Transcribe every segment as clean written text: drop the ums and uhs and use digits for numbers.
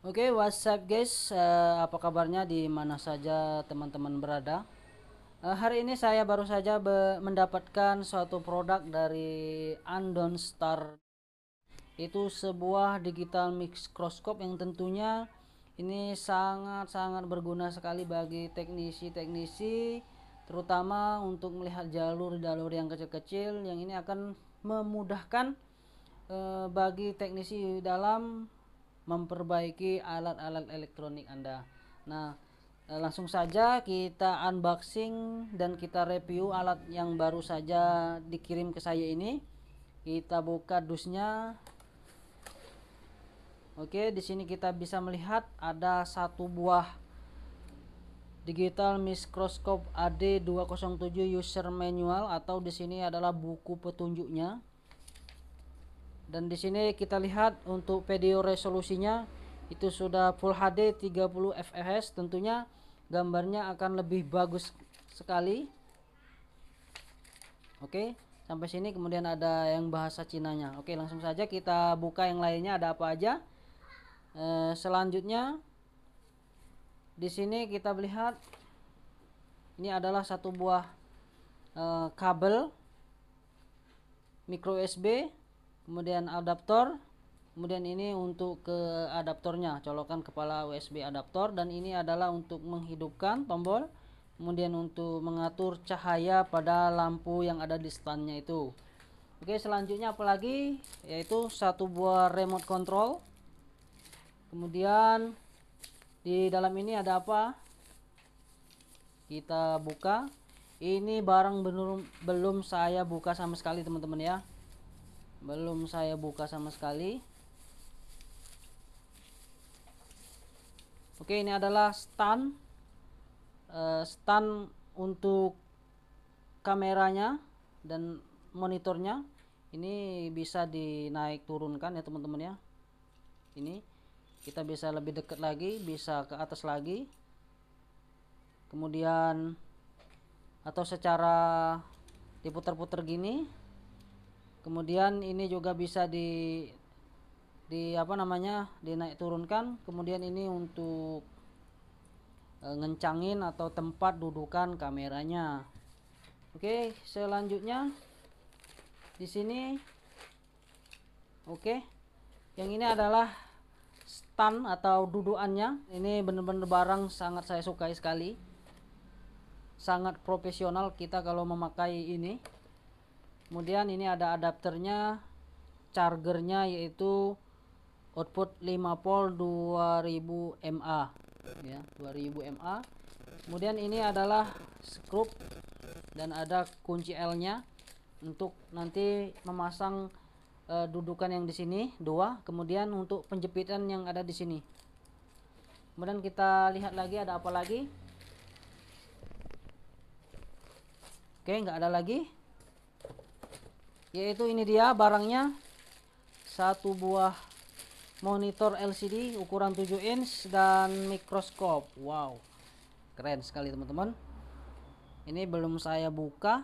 Oke, what's up guys? Apa kabarnya di mana saja teman-teman berada? Hari ini saya baru saja mendapatkan suatu produk dari Andon Star. Itu sebuah digital microscope yang tentunya ini sangat-sangat berguna sekali bagi teknisi-teknisi, terutama untuk melihat jalur-jalur yang kecil-kecil yang ini akan memudahkan bagi teknisi dalam memperbaiki alat-alat elektronik Anda. Nah, langsung saja kita unboxing dan kita review alat yang baru saja dikirim ke saya ini. Kita buka dusnya. Oke, di sini kita bisa melihat ada satu buah digital microscope AD207 user manual, atau di sini adalah buku petunjuknya. Dan di sini kita lihat untuk video resolusinya itu sudah Full HD 30 fps, tentunya gambarnya akan lebih bagus sekali. Oke, sampai sini kemudian ada yang bahasa Cinanya. Oke, langsung saja kita buka yang lainnya ada apa aja. Selanjutnya di sini kita melihat ini adalah satu buah kabel micro USB, kemudian adaptor, kemudian ini untuk ke adaptornya, colokan kepala USB adaptor, dan ini adalah untuk menghidupkan tombol, kemudian untuk mengatur cahaya pada lampu yang ada di standnya itu. Oke, selanjutnya apalagi, yaitu satu buah remote control. Kemudian di dalam ini ada apa? Kita buka. Ini barang belum saya buka sama sekali teman-teman ya. Belum saya buka sama sekali. Oke, ini adalah stand untuk kameranya dan monitornya. Ini bisa dinaik turunkan ya teman-teman ya. Ini kita bisa lebih dekat lagi, bisa ke atas lagi, kemudian atau secara diputar-putar gini. Kemudian ini juga bisa di apa namanya, dinaik turunkan. Kemudian ini untuk ngencangin atau tempat dudukan kameranya. Oke, selanjutnya di sini. Oke, yang ini adalah stand atau dudukannya. Ini benar-benar barang sangat saya sukai sekali, sangat profesional kita kalau memakai ini. Kemudian ini ada adapternya, chargernya, yaitu output 5 volt 2000 mAh ya, 2000 mAh. Kemudian ini adalah skrup dan ada kunci L nya untuk nanti memasang dudukan yang di sini dua, kemudian untuk penjepitan yang ada di sini. Kemudian kita lihat lagi ada apa lagi. Oke, nggak ada lagi, yaitu ini dia barangnya, satu buah monitor LCD ukuran 7 inch dan mikroskop. Wow, keren sekali teman-teman. Ini belum saya buka.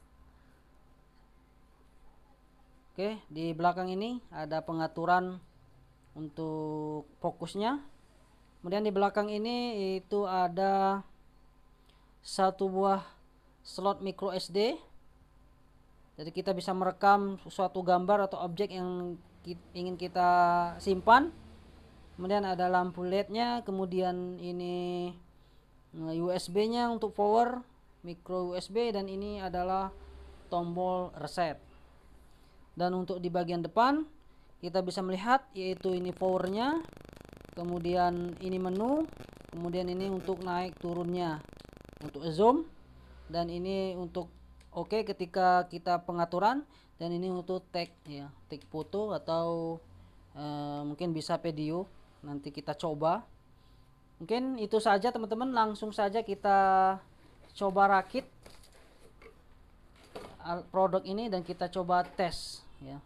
Oke, di belakang ini ada pengaturan untuk fokusnya. Kemudian di belakang ini itu ada satu buah slot micro SD. Jadi kita bisa merekam suatu gambar atau objek yang ingin kita simpan. Kemudian ada lampu LED-nya, kemudian ini USB-nya untuk power, micro USB, dan ini adalah tombol reset. Dan untuk di bagian depan kita bisa melihat yaitu ini powernya, kemudian ini menu, kemudian ini untuk naik turunnya, untuk zoom, dan ini untuk oke ketika kita pengaturan, dan ini untuk take ya, take foto atau mungkin bisa video. Nanti kita coba. Mungkin itu saja teman-teman, langsung saja kita coba rakit produk ini dan kita coba tes ya.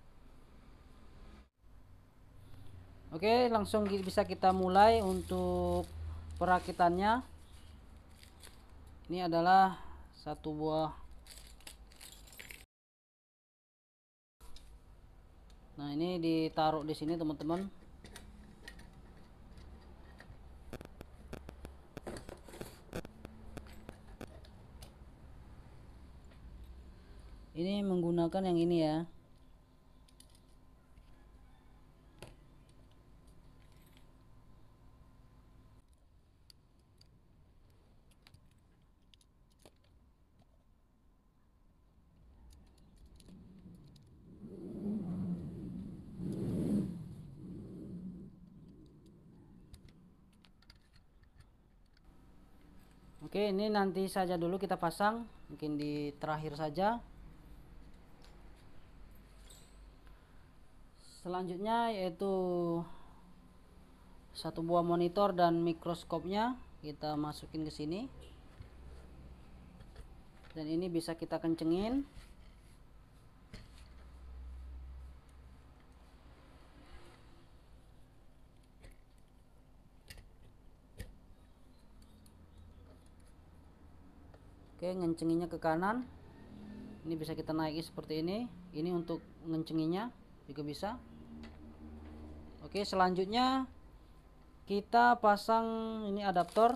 Oke, langsung bisa kita mulai untuk perakitannya. Ini adalah satu buah. Nah, ini ditaruh di sini teman-teman. ini menggunakan yang ini ya. Oke, ini nanti saja dulu kita pasang, mungkin di terakhir saja. Selanjutnya yaitu satu buah monitor dan mikroskopnya kita masukin ke sini. Dan ini bisa kita kencengin. Oke, ngencenginnya ke kanan. Ini bisa kita naiki seperti ini. Ini untuk ngencenginya juga bisa. Oke, selanjutnya kita pasang ini adaptor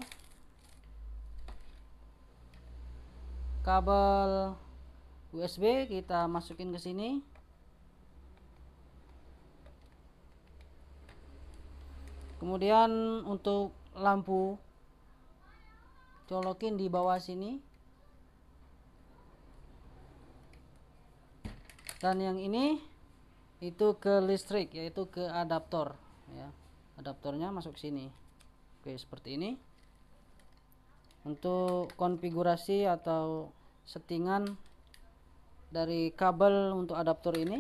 kabel USB, kita masukin ke sini. Kemudian untuk lampu colokin di bawah sini. Dan yang ini itu ke listrik, yaitu ke adaptor ya. Adaptornya masuk sini. Oke, seperti ini. Untuk konfigurasi atau settingan dari kabel untuk adaptor ini.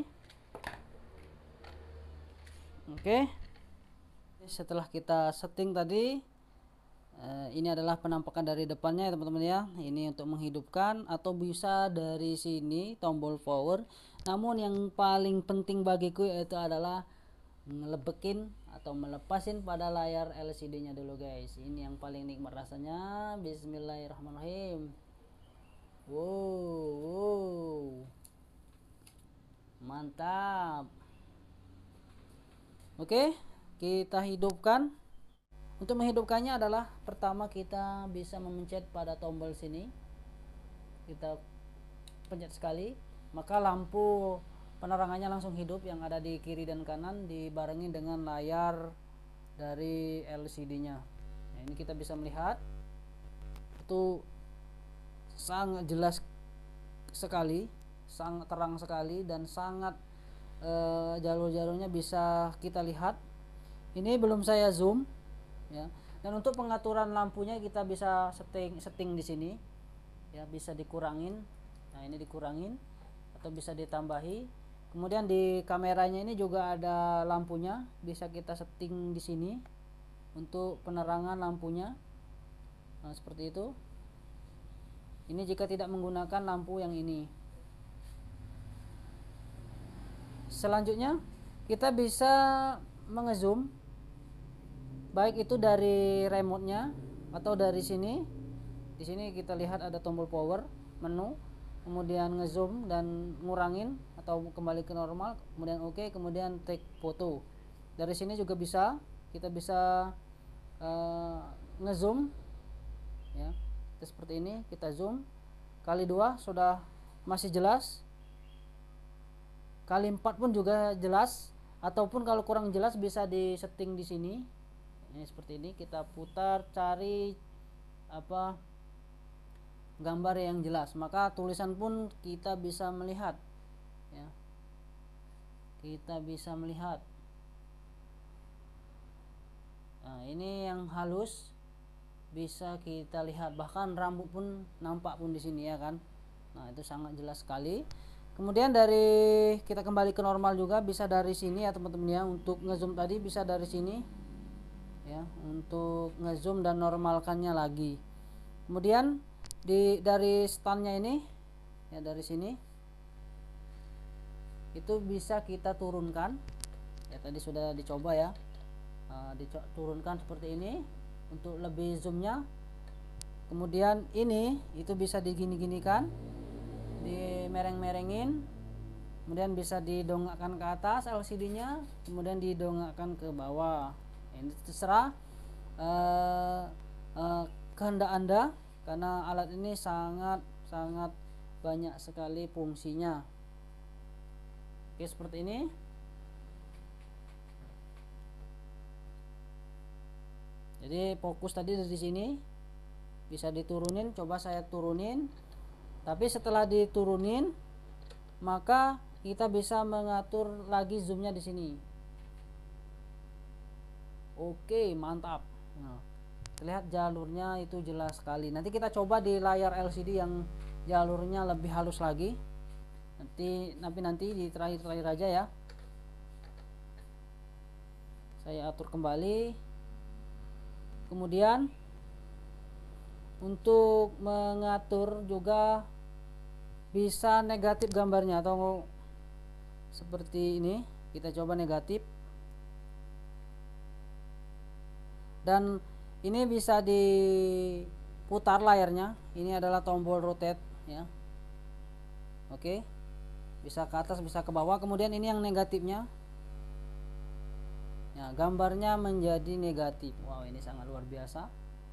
Oke. Setelah kita setting tadi, ini adalah penampakan dari depannya ya teman-teman ya. Ini untuk menghidupkan atau bisa dari sini tombol power. Namun yang paling penting bagiku yaitu adalah ngelebekin atau melepasin pada layar LCD nya dulu guys. Ini yang paling nikmat rasanya. Bismillahirrahmanirrahim. Wow, mantap. Oke, kita hidupkan. Untuk menghidupkannya adalah pertama kita bisa memencet pada tombol sini. Kita pencet sekali, maka lampu penerangannya langsung hidup yang ada di kiri dan kanan dibarengi dengan layar dari LCD-nya. Nah, ini kita bisa melihat itu sangat jelas sekali, sangat terang sekali dan sangat jalur-jalurnya bisa kita lihat. Ini belum saya zoom ya. Dan untuk pengaturan lampunya kita bisa setting di sini ya, bisa dikurangin. Nah, ini dikurangin atau bisa ditambahi. Kemudian di kameranya ini juga ada lampunya, bisa kita setting di sini untuk penerangan lampunya. Nah, seperti itu. Ini jika tidak menggunakan lampu yang ini. Selanjutnya kita bisa mengezoom, baik itu dari remote-nya atau dari sini. Di sini kita lihat ada tombol power, menu, kemudian ngezoom dan ngurangin atau kembali ke normal, kemudian oke, kemudian take foto. Dari sini juga bisa, kita bisa ngezoom ya. Seperti ini, kita zoom kali 2 sudah masih jelas, kali 4 pun juga jelas, ataupun kalau kurang jelas bisa di setting di sini. Ini seperti ini, kita putar cari apa gambar yang jelas, maka tulisan pun kita bisa melihat ya. Kita bisa melihat. Nah, ini yang halus bisa kita lihat, bahkan rambut pun nampak pun di sini ya kan. Nah, itu sangat jelas sekali. Kemudian dari kita kembali ke normal juga bisa dari sini ya teman-teman ya. Untuk ngezoom tadi bisa dari sini ya, untuk ngezoom dan normalkannya lagi. Kemudian dari standnya ini ya, dari sini itu bisa kita turunkan ya, tadi sudah dicoba ya. Diturunkan seperti ini untuk lebih zoomnya. Kemudian ini itu bisa digini-ginikan, dimereng-merengin, kemudian bisa didongakkan ke atas LCD-nya, kemudian didongakkan ke bawah. Ini terserah kehendak Anda, karena alat ini sangat banyak sekali fungsinya. Oke, seperti ini. Jadi fokus tadi dari sini bisa diturunin, coba saya turunin. Tapi setelah diturunin, maka kita bisa mengatur lagi zoomnya di sini. Oke, mantap. Nah, terlihat jalurnya itu jelas sekali. Nanti kita coba di layar LCD yang jalurnya lebih halus lagi. Nanti di terakhir aja ya. Saya atur kembali. Kemudian untuk mengatur juga bisa negatif gambarnya atau seperti ini. Kita coba negatif. Dan ini bisa diputar layarnya. Ini adalah tombol rotate ya. Oke. Bisa ke atas, bisa ke bawah. Kemudian ini yang negatifnya. Ya, gambarnya menjadi negatif. Wow, ini sangat luar biasa.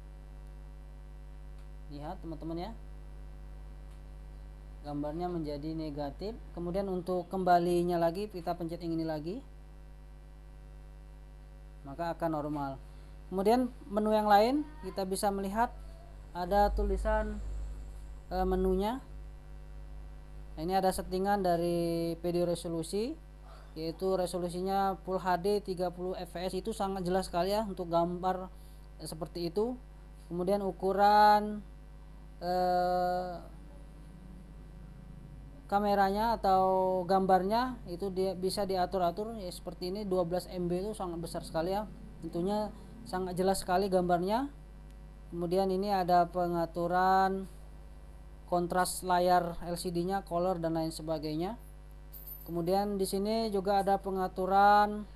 Lihat teman-teman ya. Gambarnya menjadi negatif. Kemudian untuk kembalinya lagi kita pencet yang ini lagi. Maka akan normal. Kemudian menu yang lain kita bisa melihat ada tulisan menunya. Nah, ini ada settingan dari video resolusi, yaitu resolusinya Full HD 30 fps, itu sangat jelas sekali ya untuk gambar seperti itu. Kemudian ukuran kameranya atau gambarnya itu dia bisa diatur-atur ya, seperti ini 12 MB itu sangat besar sekali ya, tentunya sangat jelas sekali gambarnya. Kemudian ini ada pengaturan kontras layar LCD-nya, color dan lain sebagainya. Kemudian di sini juga ada pengaturan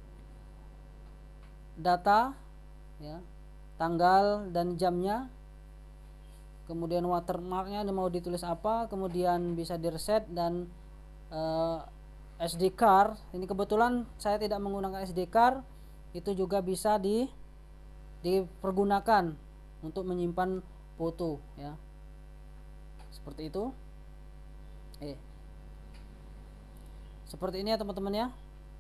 data ya, tanggal dan jamnya. Kemudian watermarknya mau ditulis apa, kemudian bisa direset. Dan SD card, ini kebetulan saya tidak menggunakan SD card, itu juga bisa dipergunakan untuk menyimpan foto ya, seperti itu. Seperti ini ya teman-teman ya.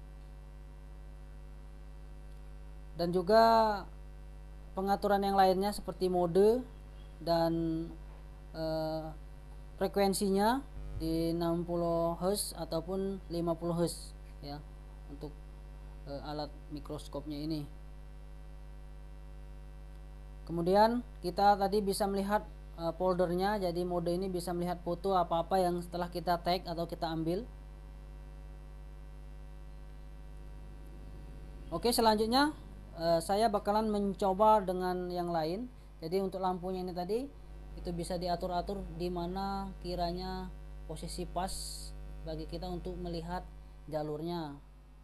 Dan juga pengaturan yang lainnya seperti mode dan frekuensinya di 60 Hz ataupun 50 Hz ya, untuk alat mikroskopnya ini. Kemudian kita tadi bisa melihat foldernya. Jadi mode ini bisa melihat foto apa-apa yang setelah kita tag atau kita ambil. Oke, selanjutnya saya bakalan mencoba dengan yang lain. Jadi untuk lampunya ini tadi itu bisa diatur-atur di mana kiranya posisi pas bagi kita untuk melihat jalurnya.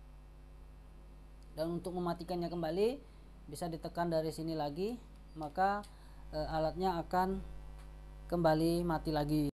Dan untuk mematikannya kembali bisa ditekan dari sini lagi, maka alatnya akan kembali mati lagi.